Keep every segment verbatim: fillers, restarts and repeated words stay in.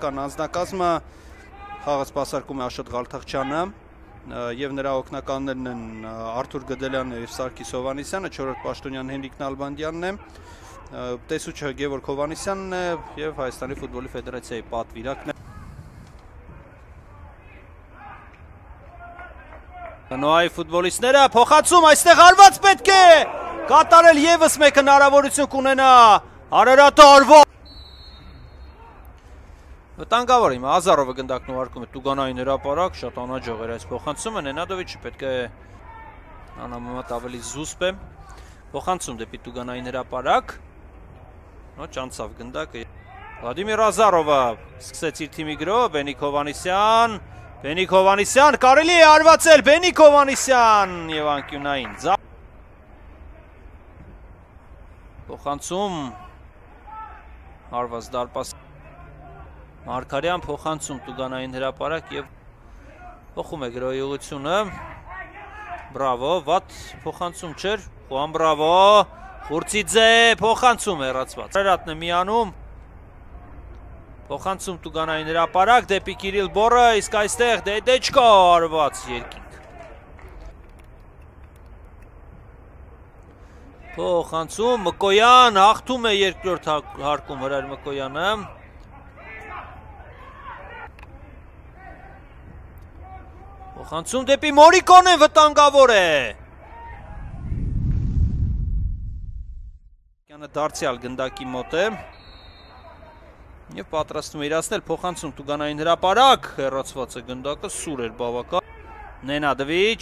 հիմնական անձնակազմը խաղը սպասարկում է Աշոտ Ղալթախչյանը եւ նրա օգնականներն են Արթուր Գդելյանը եւ Սարգիս Հովհաննիսյանը, չորրորդ պաշտոնյան Հենրիկ Նալբանդյանն է, տեսուչը Գևորգ Հովհաննիսյանն է եւ Հայաստանի ֆուտբոլի ֆեդերացիայի պատվիրակն է։ Նոյի ֆուտբոլիստները փոխանցում, այստեղ արված պետք է կատարել եւս մեկ հնարավորություն կունենա Արարատը Արվա։ Վտանգավոր իմ Ազարովը գնդակն ուղարկում է Տուգանային հրապարակ, շատ անհաջող էր այս փոխանցումը, Նենադովիչը պետք է անհամեմատ ավելի զուսպ է, փոխանցում դեպի Տուգանային հրապարակ, ոչ անցավ գնդակը, Վլադիմիր Ազարովը սկսեց իր թիմի գրով, Բենիկ Հովհաննիսյան, Բենիկ Հովհաննիսյան, կարելի է արվածել Բենիկ Հովհաննիսյան եւ անկյունային փոխանցում հարված դարպաս Մարգարյան փոխանցում Տուգանային հրապարակ եւ փոխում է գրոյի ուղղությունը բրավո վատ փոխանցում չէր Խուան բրավո Խուրցիձե փոխանցում հեռացված Արարատն է միանում փոխանցում Տուգանային հրապարակ դեպի Կիրիլ Բորը իսկ այստեղ Դեդեչկա արված երկինք փոխանցում Մկոյան հաղթում է երկրորդ հարկում Հրայր Մկոյանը Փոխանցում դեպի Մորիկոնեն վտանգավոր է Կյանը դարձյալ գնդակի մոտ է Եվ պատրաստում է իրացնել փոխանցում Տուգանային հրապարակ հեռացված է գնդակը սուր էր բավական Նենադովիչ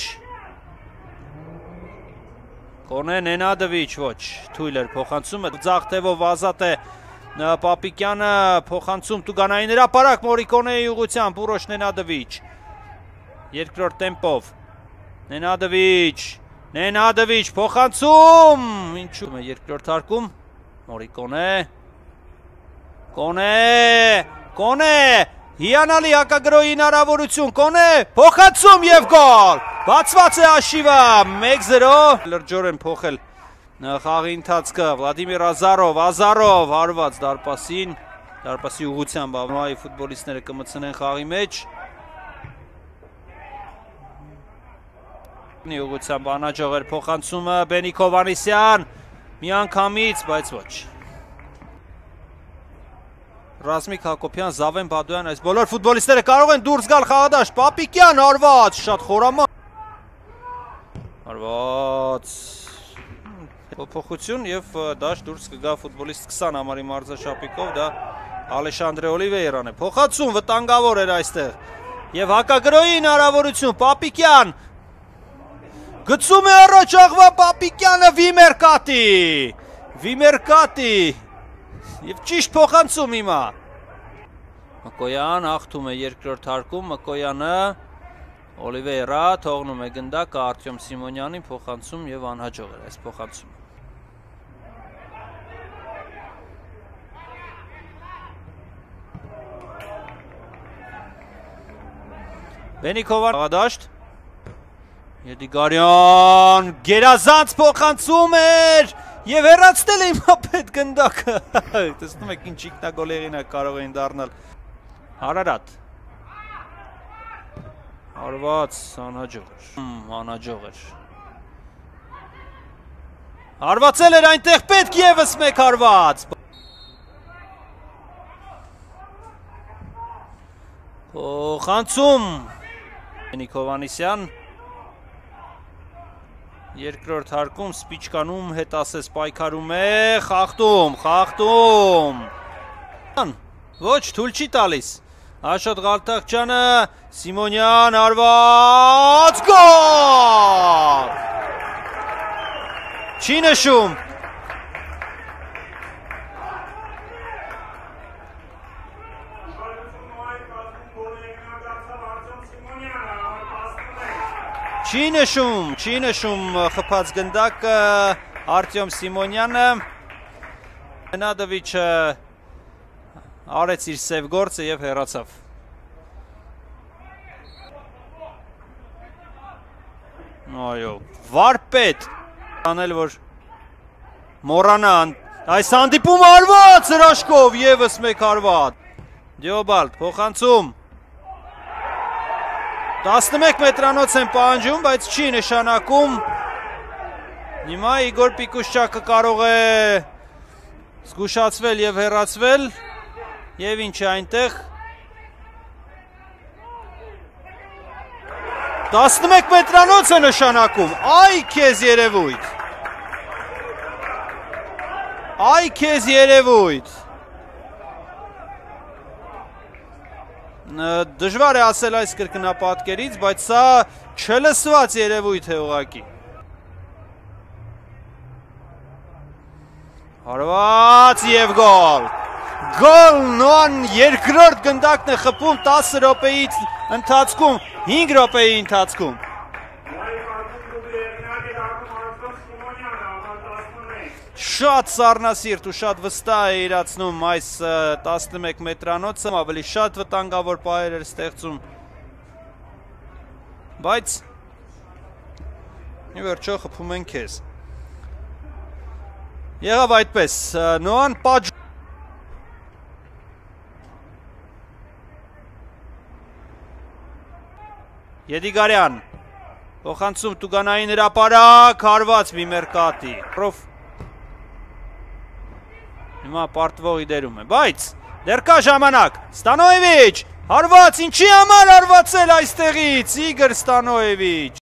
Կորնե Նենադովիչ ոչ թույլ էր փոխանցումը ձախ թևով ազատ է Պապիկյանը փոխանցում Տուգանային հրապարակ Մորիկոնեի ուղղությամբ Ուրոշ Նենադովիչ Երկրորդ տեմպով Նենադովիչ Նենադովիչ փոխանցում ինչու է երկրորդ հարկում Մորիկոնե Կոնե Կոնե հիանալի հակագրոյի հնարավորություն Կոնե փոխանցում եւ գոլ բացված է հաշիվը մեկ զերո լրջորեն փոխել խաղի ընթացքը Վլադիմիր Ազարով Ազարով հարված դարպասին դարպասի ուղղությամբ Նոյի ֆուտբոլիստները կմցնեն խաղի մեջ Ուղղությամբ անհաջող էր փոխանցումը Բենիկ Հովհաննիսյան միանգամից, բայց ոչ Ռազմիկ Հակոբյան, Զավեն Բադոյան, այս բոլոր ֆուտբոլիստները կարող են դուրս գալ խաղադաշտ Պապիկյան արված, շատ խորաման Արված Փոփոխություն եւ դաշտ դուրս կգա ֆուտբոլիստ քսան համարի մարզաշապիկով դա Ալեշանդրե Օլիվեյրան է Փոխանցում վտանգավոր էր այստեղ եւ հակագրոյի հնարավորություն Պապիկյան Գցում է առաջ աղվա Պապիկյանը Վիմերկատի Վիմերկատի Եվ ճիշտ փոխանցում հիմա Մկոյան հաղթում է երկրորդ հարկում Մկոյանը Օլիվեյրա թողնում է գնդակը Արտյոմ Սիմոնյանին փոխանցում եւ անհաջող էր այս փոխանցումը Բենիկ Հովհաննիսյան Եդիգարյան գերազանց փոխանցում էր եւ հեռացնել է հիմա պետ գնդակը տեսնում եք ինչ ինքնագոլերին է կարող էին դառնալ Արարատ Արված անհաջող էր անհաջող էր Հարվածել էր այնտեղ պետք եւս մեկ հարված Փոխանցում Բենիկ Հովհաննիսյան Երկրորդ հարկում սպիչկանում հետասես պայքարում է խախտում, խախտում Ոչ, թույլ չի տալիս Աշոտ Ղալթախչյանը Սիմոնյան արված գոլ Չի նշում Չի նշում, չի նշում խփած գնդակը Արտյոմ Սիմոնյանը Նենադովիչը արեց իր սև գործը եւ հեռացավ Այո, վարպետ անել որ մոռանան այս հանդիպումը արված հրաշքով եւս մեկ հարված Դիոբալտ, փոխանցում։ տասնմեկ մետրանոց են պահանջում, բայց չի նշանակում։ Հիմա Իգոր Պիկուշչակը կարող է զգուշացվել եւ հեռացվել, եւ ինչ է այնտեղ։ տասնմեկ մետրանոց է նշանակում, այ քեզ երևույթ։ Այ քեզ երևույթ։ Դժվար է ասել այս կրկնապատկերից, բայց սա չլսված երևույթ է ուղղակի։ Հարված եւ գոլ։ Գոլ Նոան երկրորդ գնդակն է խփում տասը րոպեից ընթացքում, հինգ րոպեի ընթացքում։ Շատ սառնասիրտ ու շատ վստահ է իրացնում այս տասնմեկ մետրանոցը, ավելի շատ վտանգավոր պահեր էր ստեղծում, բայց ի վերջո խփում են քեզ։ Եղավ այդպես, Նոան Պաջ Եդիգարյան, փոխանցում Տուգանային հրապարակ, հարված մի մերկատի։ Հիմա պարտվողի դերում է, բայց դեռ կա ժամանակ, Ստանոևիչ, հարված, ինչի համար հարվածել այստեղից, Իգոր Ստանոևիչ։